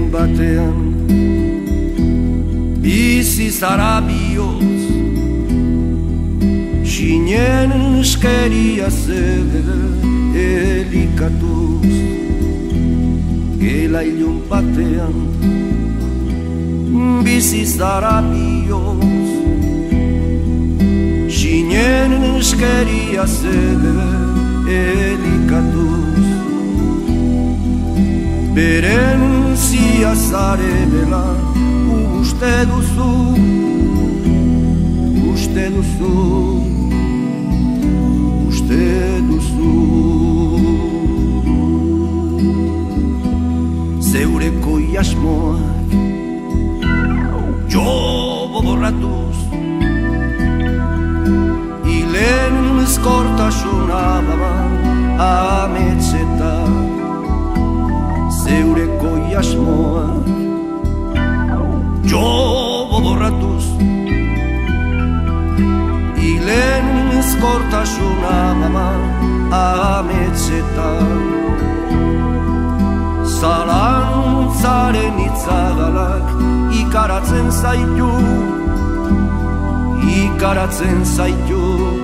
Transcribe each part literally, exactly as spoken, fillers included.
batean bizi zara bihotz, sinen eskeria zer elikatuz, gela ilun batean bizi zara bihotz, sinen eskeria zer elikatuz, beren zia zarela uste duzu, uste duzu, uste duzu. Zeureko iasmoak jo borratuz, hilen ezkortasuna baban ametsetan. Zeureko iasmoak jo borratuz, hilen ezkortasuna baban ametsetan. Zalantzaren itzagalak ikaratzen zaitu, ikaratzen zaitu,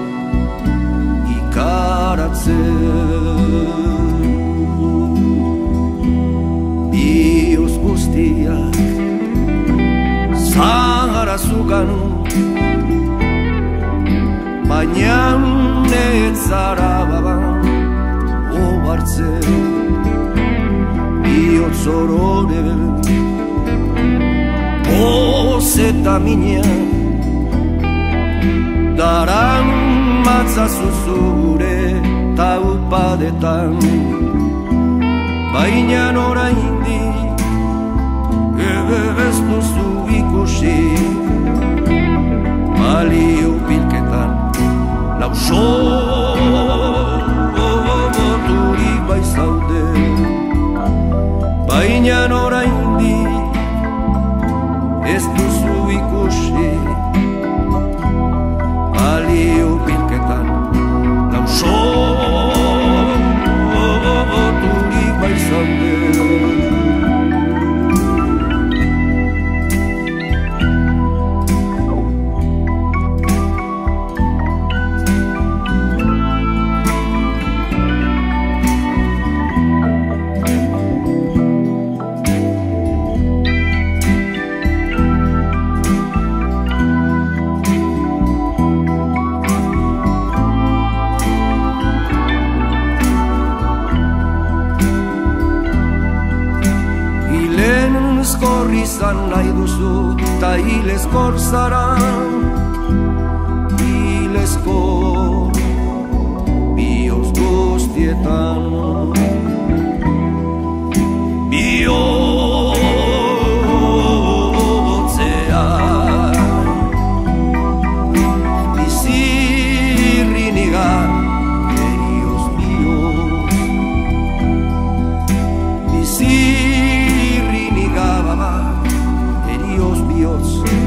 ikaratzen. Bioz guztiak zahara zuganu, baina netzara baban obartzen. Bihotz orore boz eta minean daran matzazu zure taupadetan, baina oraindik ez duzu ikusi balio bilketan lauso boturik baizaude, baina oraindik ez duzu ikusi balio bilketan lauso boturik baizaude. Ezkor izan nahi duzu, ta hil ezkor zara, hil ezkor bihotz guztietan. Bihotzean bizirri nigan erioz bihotz, bizirri erioz bihotz.